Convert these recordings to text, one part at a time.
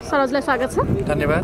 सरोजलाई स्वागत छ। धन्यवाद।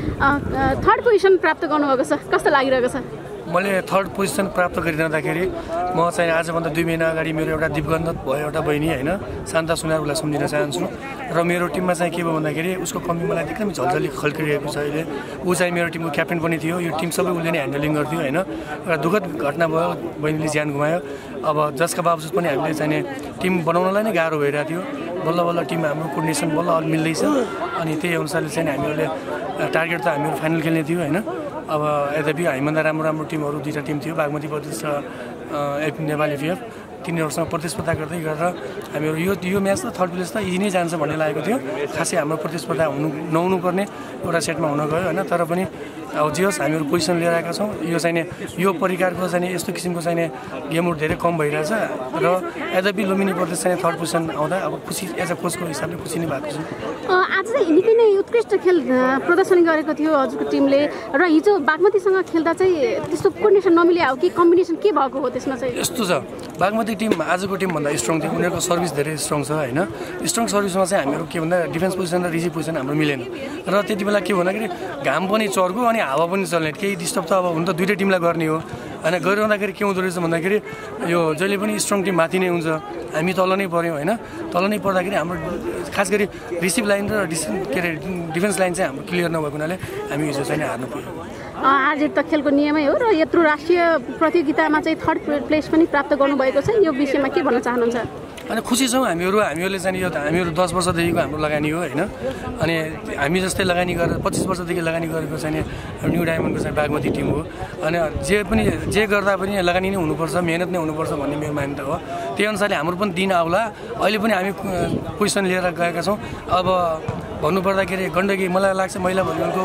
थर्ड पोजिसन प्राप्त गर्नुभएको छ, कस्तो लागिरहेको छ? मैले थर्ड पोजिसन प्राप्त गरिरहँदाखेरि म चाहिँ आजभन्दा 2 महिना अगाडि मेरो एउटा दिवगन्ध भयो एउटा बहिनी होइन शान्ता सुनार उसलाई सम्झिन चाहन्छु र मेरो टिममा चाहिँ के भयो भन्दाखेरि उसको कमी मलाई एकदमै झल्झली खल्किरहेको छ अहिले। ऊ चाहिँ मेरो टिमको क्याप्टेन पनि थियो, यो टिम सबै उसले नै ह्यान्डलिङ गर्थ्यो होइन। एउटा दुःखद घटना भयो, बहिनीले ज्यान गुमायो। अब जसका बावजुद पनि हामीले चाहिँ टिम बनाउनलाई नै गाह्रो भइरहेको थियो। बल्ल बल्ल टिम हाम्रो कोर्डिनेसन बल्ल मिल्दैछ अनि त्यही अनुसारले चाहिँ हामीहरूले टार्गेट त हामीहरू फाइनल खेल्ने थियो होइन। अब यद्यपि हामीभन्दा राम्रो टिमहरू 2टा टिम थियो, बागमती प्रदेश र नेपाल एफएफ, तिनीहरूसँग प्रतिस्पर्धा गर्दै गरेर हामीहरू यो म्याच त थर्ड प्लेस त इजी नै जान्छ भन्ने लागेको थियो। खासै हाम्रो प्रतिस्पर्धा नहुनु पर्ने एउटा सेटमा हुन गयो होइन। तर पनि अब जे होस् हामीहरू पोजिसन लिएर आएका छौँ। यो चाहिँ यो परिकारको चाहिँ यस्तो किसिमको चाहिँ गेमहरू धेरै कम भइरहेछ र यद्यपि लुम्बिनी प्रदेश चाहिँ थर्ड पोजिसन आउँदा अब खुसी एज अ कोचको हिसाबले खुसी नै भएको छु। आज चाहिँ निकै नै उत्कृष्ट खेल प्रदर्शन गरेको थियो हजुरको टिमले र हिजो बागमतीसँग खेल्दा चाहिँ त्यस्तो कोर्डिनेसन नमिले हो कि कम्बिनेसन के भएको हो त्यसमा चाहिँ? यस्तो छ, बागमती टिम आजको टिमभन्दा स्ट्रङ थियो, उनीहरूको सर्भिस धेरै स्ट्रङ छ होइन। स्ट्रङ सर्भिसमा चाहिँ हामीहरू के भन्दा डिफेन्स पोजिसन र रिसिभ पोजिसन हाम्रो मिलेन र त्यति बेला के भन्दाखेरि घाम पनि चर्को अनि हावा पनि चल्ने, केही डिस्टर्ब त अब हुन त 2टै टिमलाई गर्ने हो होइन। गरिरहँदाखेरि के हुँदो रहेछ भन्दाखेरि यो जहिले पनि स्ट्रङ टिम माथि नै हुन्छ, हामी तल नै पऱ्यौँ होइन। तल नै पर्दाखेरि हाम्रो खास गरी रिसिभ लाइन र डिफेन्स लाइन चाहिँ हाम्रो क्लियर नभएको हुनाले हामी हिजो चाहिँ हार्नु पर्यो। आज त खेलको नियमै हो र यत्रो राष्ट्रिय प्रतियोगितामा चाहिँ थर्ड प्लेस पनि प्राप्त गर्नुभएको छ, यो विषयमा के भन्न चाहनुहुन्छ? अनि खुसी छौँ हामीहरूले चाहिँ यो हामीहरू 10 वर्षदेखिको हाम्रो लगानी हो होइन। अनि हामी जस्तै लगानी गरेर 25 वर्षदेखि लगानी गरेको चाहिँ न्यू डायमन्डको चाहिँ बागमती टिम हो। अनि जे गर्दा पनि लगानी नै हुनुपर्छ, मेहनत नै हुनुपर्छ भन्ने मेरो मान्यता हो। त्यही अनुसारले हाम्रो पनि दिन आउला। अहिले पनि हामी पोजिसन लिएर गएका छौँ। अब भन्नुपर्दाखेरि गण्डकी मलाई लाग्छ महिला भलिबलको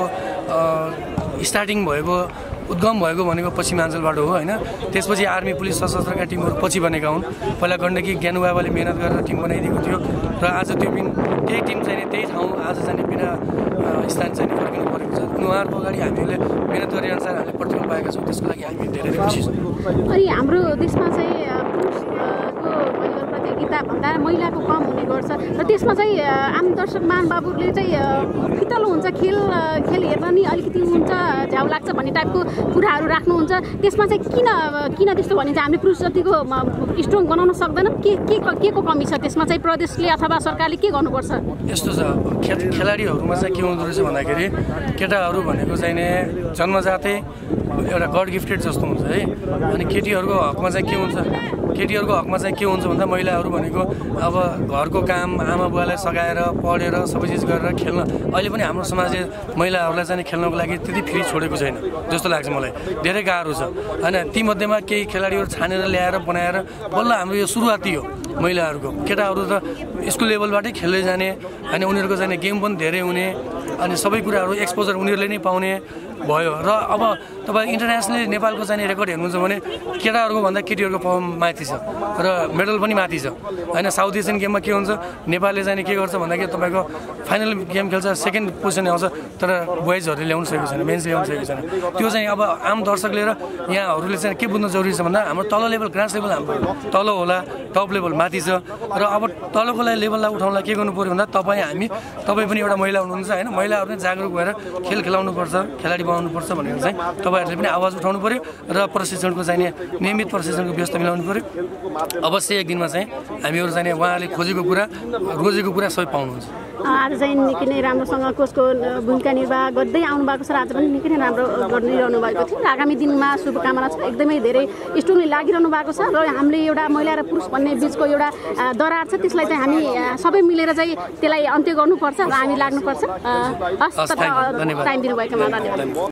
स्टार्टिङ भएको उद्गम भएको भनेको पश्चिमाञ्चलबाट हो होइन। त्यसपछि आर्मी पुलिस सशस्त्रका टिमहरू पछि बनेका हुन्। पहिला गण्डकी ज्ञानु बाबाले मेहनत गरेर टिम बनाइदिएको थियो र आज त्यो त्यही टिम चाहिँ त्यही ठाउँ आज चाहिँ बिना स्थान चाहिँ फर्किनु परेको छ। उहाँहरूको अगाडि हामीले मेहनत गरे अनुसार हामीले प्रतिफल पाएका छौँ, त्यसको लागि हामी धेरै खुसी छौँ। अनि हाम्रो देशमा चाहिँ भन्दा महिलाको कम हुने गर्छ र त्यसमा चाहिँ आम दर्शक महानुभावहरूले चाहिँ फितलो हुन्छ, खेल हेर्न नि अलिकति हुन्छ, झ्याउ लाग्छ भन्ने टाइपको कुराहरू राख्नुहुन्छ। त्यसमा चाहिँ किन त्यस्तो भनिन्छ? हामीले पुरुष जतिको स्ट्रङ बनाउन सक्दैनौँ, के को कमी छ त्यसमा चाहिँ? प्रदेशले अथवा सरकारले के गर्नुपर्छ? यस्तो छ, खेलाडीहरूमा चाहिँ के हुँदो रहेछ भन्दाखेरि केटाहरू भनेको चाहिँ जन्मजातै एउटा गड गिफ्टेड जस्तो हुन्छ है। अनि केटीहरूको हकमा चाहिँ के हुन्छ भन्दा महिलाहरू भनेको अब घरको काम आमा बुवालाई सघाएर पढेर सबै चिज गरेर खेल्न, अहिले पनि हाम्रो समाजले महिलाहरूलाई चाहिँ खेल्नको लागि त्यति फ्री छोडेको छैन जस्तो लाग्छ मलाई। धेरै गाह्रो छ होइन। तीमध्येमा केही खेलाडीहरू छानेर ल्याएर बनाएर बल्ल हाम्रो यो सुरुवाती हो महिलाहरूको। केटाहरू त स्कुल लेभलबाटै खेल्दै जाने अनि उनीहरूको चाहिँ गेम पनि धेरै हुने अनि सबै कुराहरू एक्सपोजर उनीहरूले नै पाउने भयो। र अब तपाईँ इन्टरनेसनली नेपालको चाहिँ रेकर्ड हेर्नुहुन्छ भने केटाहरूको भन्दा केटीहरूको फर्म माथि छ र मेडल पनि माथि छ होइन। साउथ एसियन गेममा के हुन्छ, नेपालले चाहिँ के गर्छ भन्दाखेरि तपाईँको फाइनल गेम खेल्छ, सेकेन्ड पोजिसन आउँछ, तर बोइजहरूले ल्याउनु सकेको छैन, मेन्स ल्याउनु सकेको छैन। त्यो चाहिँ अब आम दर्शकले र यहाँहरूले चाहिँ के बुझ्नु जरुरी छ भन्दा हाम्रो तल लेभल ग्रास लेभल हाम्रो तल होला, टप लेभल माथि छ र अब तलको लेभललाई उठाउनलाई के गर्नु पऱ्यो भन्दा तपाईँ पनि एउटा महिला हुनुहुन्छ होइन। महिलाहरू नै जागरुक भएर खेल खेलाउनुपर्छ, खेलाडी बनाउनुपर्छ भनेर चाहिँ तपाईँहरूले पनि आवाज उठाउनु पऱ्यो र प्रशिक्षणको चाहिँ नियमित प्रशिक्षणको व्यवस्था मिलाउनु पऱ्यो। अवश्य एक दिनमा चाहिँ हामीहरू चाहिँ उहाँहरूले खोजेको कुरा सबै पाउनुहुन्छ। आज चाहिँ निकै नै राम्रोसँग कोचको भूमिका निर्वाह गर्दै आउनु भएको छ र आज पनि निकै नै राम्रो गरिरहनु भएको थियो र आगामी दिनमा शुभकामना छ। एकदमै धेरै स्ट्रङली लागिरहनु भएको छ र हामीले एउटा महिला र पुरुष भन्ने बिचको एउटा दरार छ, त्यसलाई चाहिँ हामी सबै मिलेर चाहिँ त्यसलाई अन्त्य गर्नुपर्छ र हामी लाग्नुपर्छ। हस्, टाइम दिनुभएकोमा धन्यवाद।